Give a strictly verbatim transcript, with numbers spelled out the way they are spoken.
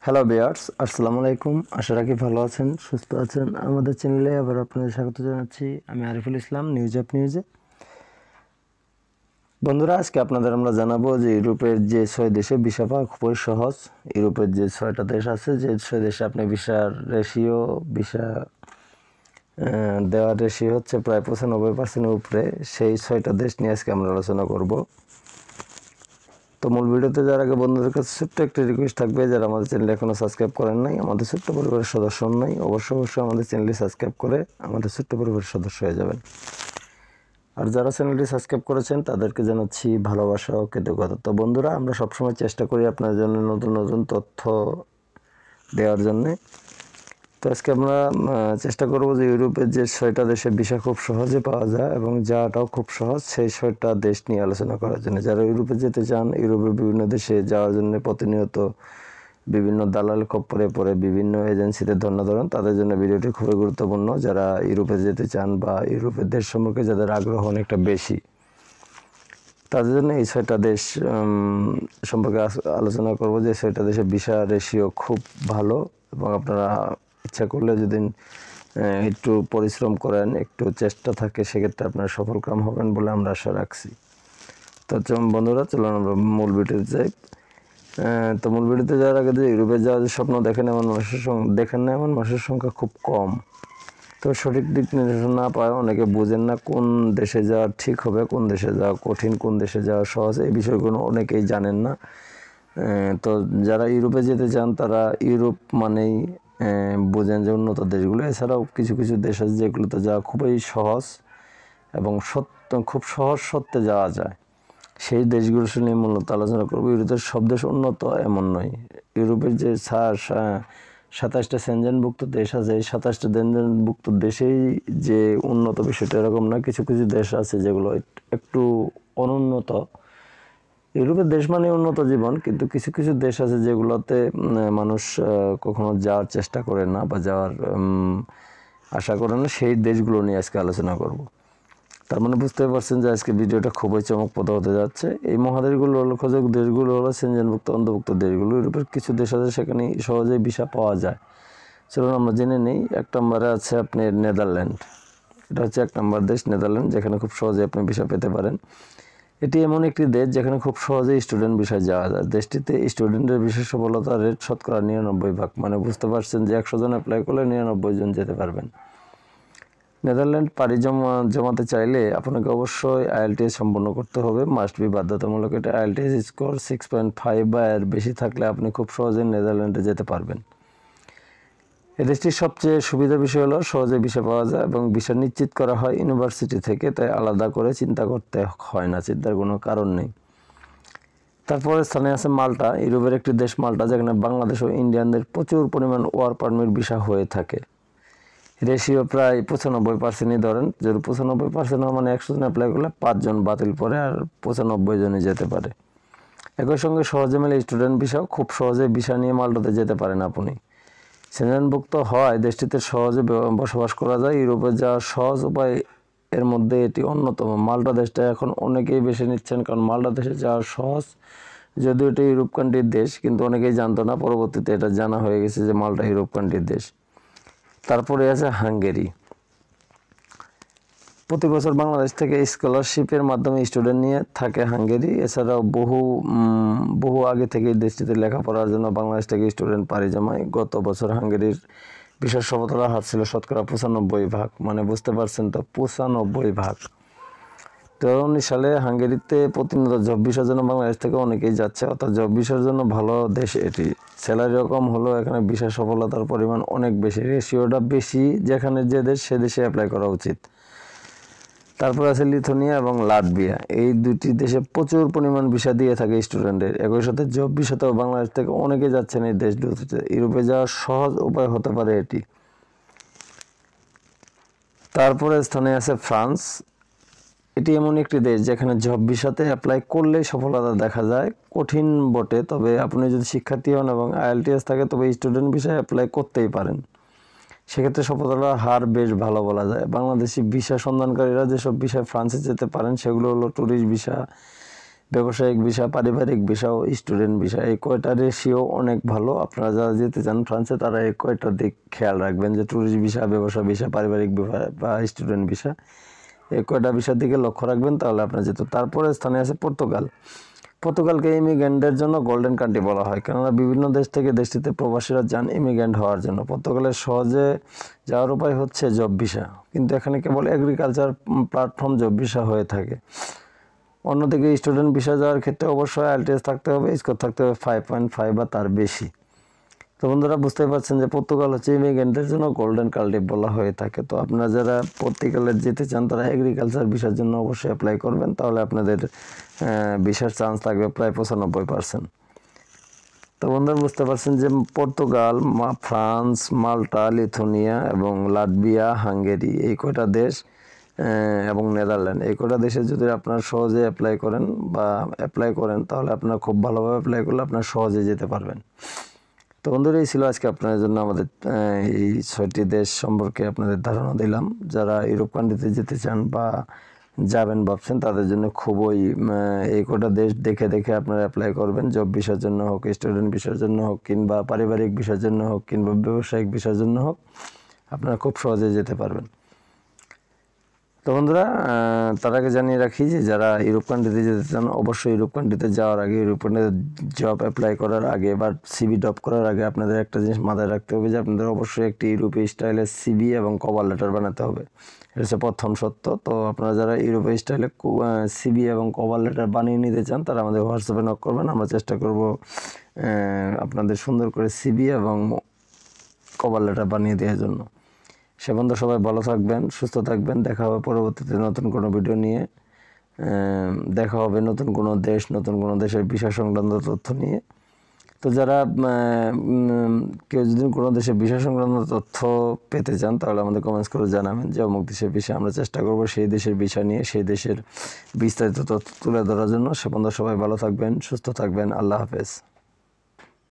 Hello viewers, আসসালামু আলাইকুম। আশা রাখি ভালো আছেন, সুস্থ আছেন। আমাদের চ্যানেলে আবার আপনাদের স্বাগত জানাচ্ছি। আমি আরিফুল ইসলাম, নিউজ অফ নিউজে। বন্ধুরা, আজকে আপনাদের আমরা জানাবো যে ইউরোপের যে ছয় দেশে ভিসা পাওয়া খুবই সহজ। ইউরোপের যে ছয়টা দেশ আছে, যে ছয় দেশে আপনি ভিসার রেশিও ভিসা দেওয়ার রেশিও হচ্ছে প্রায় পঁচানব্বই পার্সেন্টের উপরে, সেই ছয়টা দেশ নিয়ে আজকে আমরা আলোচনা করব। তো মূল ভিডিওতে যাওয়ার আগে বন্ধুদের কাছে ছোট্ট একটা রিকোয়েস্ট থাকবে, যারা আমাদের চ্যানেল এখনও সাবস্ক্রাইব করেন নাই, আমাদের ছোট্ট পরিবারের সদস্য নাই, অবশ্যই অবশ্যই আমাদের চ্যানেলটি সাবস্ক্রাইব করে আমাদের ছোট্ট পরিবারের সদস্য হয়ে যাবেন। আর যারা চ্যানেলটি সাবস্ক্রাইব করেছেন তাদেরকে জানাচ্ছি ভালোবাসা ও কৃতজ্ঞতা। তো বন্ধুরা, আমরা সবসময় চেষ্টা করি আপনার জন্য নতুন নতুন তথ্য দেওয়ার জন্যে। তো আজকে আমরা চেষ্টা করব যে ইউরোপের যে ছয়টা দেশে ভিসা খুব সহজে পাওয়া যায় এবং যাওয়াটাও খুব সহজ, সেই ছয়টা দেশ নিয়ে আলোচনা করার জন্য। যারা ইউরোপে যেতে চান, ইউরোপের বিভিন্ন দেশে যাওয়ার জন্য প্রতিনিয়ত বিভিন্ন দালাল খপ্পরে পড়ে বিভিন্ন এজেন্সিতে ধর্ণা ধরেন, তাদের জন্য ভিডিওটি খুবই গুরুত্বপূর্ণ। যারা ইউরোপে যেতে চান বা ইউরোপের দেশ সম্পর্কে যাদের আগ্রহ অনেকটা বেশি, তাদের জন্য এই ছয়টা দেশ সম্পর্কে আলোচনা করব। যে ছয়টা দেশের ভিসা রেশিও খুব ভালো এবং আপনারা ইচ্ছা করলে যদি একটু পরিশ্রম করেন, একটু চেষ্টা থাকে, সেক্ষেত্রে আপনারা সফলকাম হবেন বলে আমরা আশা রাখছি। তো বন্ধুরা, চলুন আমরা মূল ভিডিওতে যাই। তো মূল ভিডিওতে যাওয়ার আগে যে ইউরোপে যাওয়ার যে স্বপ্ন দেখেন এমন মানুষের দেখেন না এমন মানুষের সংখ্যা খুব কম। তো সঠিক দিক নির্দেশনা না পায় অনেকে বোঝেন না কোন দেশে যাওয়া ঠিক হবে, কোন দেশে যাওয়া কঠিন, কোন দেশে যাওয়া সহজ, এই বিষয়গুলো অনেকেই জানেন না। তো যারা ইউরোপে যেতে চান তারা ইউরোপ মানেই বোঝেন যে উন্নত দেশগুলো। এছাড়াও কিছু কিছু দেশ আছে যেগুলোতে যাওয়া খুবই সহজ এবং সত্য খুব সহজ সত্ত্বে যাওয়া যায়, সেই দেশগুলো নিয়ে মূলত আলোচনা করবো। ইউরোপের সব দেশ উন্নত এমন নয়। ইউরোপের যে সাতাশটা সেনজেনভুক্ত দেশ আছে, এই সাতাশটা সেনজেনভুক্ত দেশেই যে উন্নত বিষয়টা এরকম না। কিছু কিছু দেশ আছে যেগুলো একটু অনুন্নত। ইউরোপের দেশ মানে উন্নত জীবন, কিন্তু কিছু কিছু দেশ আছে যেগুলোতে মানুষ কখনো যাওয়ার চেষ্টা করে না বা যাওয়ার আশা করে না, সেই দেশগুলো নিয়ে আজকে আলোচনা করব। তার মানে বুঝতে পারছেন যে আজকে ভিডিওটা খুবই চমকপ্রদ হতে যাচ্ছে। এই মহাদেশগুলো হলো খোঁজক দেশগুলো হলো সেনজেনভুক্ত অন্তর্ভুক্ত দেশগুলো। ইউরোপের কিছু দেশ আছে সেখানে সহজেই ভিসা পাওয়া যায়। চলুন আমরা জেনে নিই। এক নম্বরে আছে আপনি নেদারল্যান্ড। এটা হচ্ছে এক নম্বর দেশ নেদারল্যান্ড, যেখানে খুব সহজে আপনি ভিসা পেতে পারেন। এটি এমন একটি দেশ যেখানে খুব সহজেই স্টুডেন্ট ভিসায় যাওয়া যায়। দেশটিতে স্টুডেন্টের বিশেষ সফলতার রেট শতকরা নিরানব্বই ভাগ। মানে বুঝতে পারছেন যে একশো জন অ্যাপ্লাই করলে নিরানব্বই জন যেতে পারবেন। নেদারল্যান্ড পাড়ি জমা জমাতে চাইলে আপনাকে অবশ্যই আইএলটিএস সম্পন্ন করতে হবে, মাস্ট বি বাধ্যতামূলক। এটা IELTS score six point five বা এর বেশি থাকলে আপনি খুব সহজে নেদারল্যান্ডে যেতে পারবেন। এ দেশটির সবচেয়ে সুবিধার বিষয় হলো সহজে ভিসা পাওয়া যায় এবং ভিসা নিশ্চিত করা হয় ইউনিভার্সিটি থেকে, তাই আলাদা করে চিন্তা করতে হয় না, চিন্তার কোনো কারণ নেই। তারপরে স্থানে আছে মাল্টা। ইউরোপের একটি দেশ মাল্টা, যেখানে বাংলাদেশ ও ইন্ডিয়ানদের প্রচুর পরিমাণ ওয়ার পারমিট ভিসা হয়ে থাকে। রেশিও প্রায় পঁচানব্বই পার্সেন্টই ধরেন। যদি পঁচানব্বই পার্সেন্ট মানে একশো জন অ্যাপ্লাই করলে পাঁচজন বাতিল পড়ে আর পঁচানব্বই জনই যেতে পারে। একই সঙ্গে সহজে মেলে স্টুডেন্ট ভিসাও, খুব সহজে ভিসা নিয়ে মাল্টাতে যেতে পারেন আপনি। সেনজেনভুক্ত হয় দেশটিতে সহজে বসবাস করা যায়। ইউরোপে যাওয়ার সহজ উপায় এর মধ্যে এটি অন্যতম। মাল্টা দেশটা এখন অনেকেই বেছে নিচ্ছেন, কারণ মাল্টা দেশে যাওয়া সহজ। যদিও এটি ইউরোপ কান্ট্রির দেশ, কিন্তু অনেকেই জানতো না, পরবর্তীতে এটা জানা হয়ে গেছে যে মাল্টা ইউরোপ কান্ট্রির দেশ। তারপরে আছে হাঙ্গেরি। প্রতি বছর বাংলাদেশ থেকে স্কলারশিপের মাধ্যমে স্টুডেন্ট নিয়ে থাকে হাঙ্গেরি। এছাড়াও বহু বহু আগে থেকে দেশটিতে লেখাপড়ার জন্য বাংলাদেশ থেকে স্টুডেন্ট পাড়ি জমায়। গত বছর হাঙ্গেরির বিশেষ সফলতার হার ছিল শতকরা পঁচানব্বই ভাগ। মানে বুঝতে পারছেন তো, পঁচানব্বই ভাগ। দু হাজার উনিশ সালে হাঙ্গেরিতে প্রতিনিয়ত জব ভিসার জন্য বাংলাদেশ থেকে অনেকেই যাচ্ছে, অর্থাৎ জব ভিসার জন্য ভালো দেশ এটি। স্যালারিও কম হলেও এখানে ভিসা সফলতার পরিমাণ অনেক বেশি, রেশিওটা বেশি। যেখানে যে দেশ সে দেশে অ্যাপ্লাই করা উচিত। তারপর আছে লিথুয়ানিয়া এবং লাটভিয়া। এই দুটি দেশে প্রচুর পরিমাণ ভিসা দিয়ে থাকে স্টুডেন্টের। একই সাথে জব ভিসাতেও বাংলাদেশ থেকে অনেকে যাচ্ছেন এই দেশ দুটিতে। ইউরোপে যাওয়ার সহজ উপায় হতে পারে এটি। তারপরে স্থানে আছে ফ্রান্স। এটি এমন একটি দেশ যেখানে জব ভিসাতে অ্যাপ্লাই করলেই সফলতা দেখা যায়। কঠিন বটে, তবে আপনি যদি শিক্ষার্থী হন এবং আইএলটিএস থাকে তবে স্টুডেন্ট ভিসায় অ্যাপ্লাই করতেই পারেন। সেক্ষেত্রে সফলতার হার বেশ ভালো বলা যায়। বাংলাদেশি ভিসা সন্ধানকারীরা যেসব ভিসায় ফ্রান্সে যেতে পারেন সেগুলো হলো ট্যুরিস্ট ভিসা, ব্যবসায়িক ভিসা, পারিবারিক ভিসা ও স্টুডেন্ট ভিসা, এই কয়টা রেশিও অনেক ভালো। আপনারা যারা যেতে চান ফ্রান্সে তারা এই কয়টার দিক খেয়াল রাখবেন যে ট্যুরিস্ট ভিসা, ব্যবসা ভিসা, পারিবারিক ভিসা বা স্টুডেন্ট ভিসা, এই কয়টা ভিসার দিকে লক্ষ্য রাখবেন, তাহলে আপনার যেত। তারপরে স্থানে আছে পর্তুগাল। পর্তুগালকে ইমিগ্রেন্টদের জন্য গোল্ডেন কান্ট্রি বলা হয়, কেননা বিভিন্ন দেশ থেকে দেশটিতে প্রবাসীরা যান ইমিগ্রেন্ট হওয়ার জন্য। পর্তুগালের সহজে যাওয়ার উপায় হচ্ছে জব ভিসা, কিন্তু এখানে কেবল এগ্রিকালচার প্ল্যাটফর্ম জব ভিসা হয়ে থাকে। অন্যদিকে স্টুডেন্ট ভিসা যাওয়ার ক্ষেত্রে অবশ্যই আইএলটিএস থাকতে হবে, স্কোর থাকতে হবে ফাইভ পয়েন্ট ফাইভ বা তার বেশি। তো বন্ধুরা বুঝতে পারছেন যে পর্তুগাল হচ্ছে ইমিগ্রেন্টদের জন্য গোল্ডেন কান্ট্রি বলা হয়ে থাকে। তো আপনারা যারা পর্তুগালে যেতে চান তারা এগ্রিকালচার ভিসার জন্য অবশ্যই অ্যাপ্লাই করবেন, তাহলে আপনাদের ভিসার চান্স থাকবে প্রায় পঁচানব্বই পার্সেন্ট। তো বন্ধুরা বুঝতে পারছেন যে পর্তুগাল, ফ্রান্স, মাল্টা, লিথুনিয়া এবং লাটভিয়া, হাঙ্গেরি, এই কয়টা দেশ এবং নেদারল্যান্ড, এই কয়টা দেশে যদি আপনার সহজে অ্যাপ্লাই করেন বা অ্যাপ্লাই করেন তাহলে আপনার খুব ভালোভাবে অ্যাপ্লাই করলে আপনার সহজে যেতে পারবেন। তো বন্ধুরা এই ছিল আজকে আপনাদের জন্য আমাদের এই ছয়টি দেশ সম্পর্কে আপনাদের ধারণা দিলাম। যারা ইউরোপ কান্ট্রিতে যেতে চান বা যাবেন ভাবছেন তাদের জন্য খুবই এই কটা দেশ দেখে দেখে আপনারা অ্যাপ্লাই করবেন, জব ভিসার জন্য হোক, স্টুডেন্ট ভিসার জন্য হোক, কিংবা পারিবারিক ভিসার জন্য হোক, কিংবা ব্যবসায়িক ভিসার জন্য হোক, আপনারা খুব সহজে যেতে পারবেন। তো বন্ধুরা তার আগে জানিয়ে রাখি যে যারা ইউরোপ কান্ট্রিতে যেতে চান অবশ্যই ইউরোপ কান্ট্রিতে যাওয়ার আগে, ইউরোপ কান্ট্রিতে জব অ্যাপ্লাই করার আগে বা সিভি ড্রপ করার আগে আপনাদের একটা জিনিস মাথায় রাখতে হবে যে আপনাদের অবশ্যই একটি ইউরোপীয় স্টাইলের সিভি এবং কভার লেটার বানাতে হবে। এটা হচ্ছে প্রথম সত্য। তো আপনারা যারা ইউরোপীয় স্টাইলে সিভি এবং কভার লেটার বানিয়ে নিতে চান তারা আমাদের হোয়াটসঅ্যাপে নক করবেন, আমরা চেষ্টা করব আপনাদের সুন্দর করে সিভি এবং কভার লেটার বানিয়ে দেওয়ার জন্য। সে বন্ধু সবাই ভালো থাকবেন, সুস্থ থাকবেন। দেখা হবে পরবর্তীতে নতুন কোনো ভিডিও নিয়ে। দেখা হবে নতুন কোনো দেশ, নতুন কোনো দেশের বিষয় সংক্রান্ত তথ্য নিয়ে। তো যারা কেউ যদি কোনো দেশের বিষয় সংক্রান্ত তথ্য পেতে চান তাহলে আমাদের কমেন্টস করে জানাবেন যে অমুক দেশের বিষয়ে, আমরা চেষ্টা করব সেই দেশের বিষয় নিয়ে সেই দেশের বিস্তারিত তথ্য তুলে ধরার জন্য। সে বন্ধু সবাই ভালো থাকবেন, সুস্থ থাকবেন। আল্লাহ হাফেজ।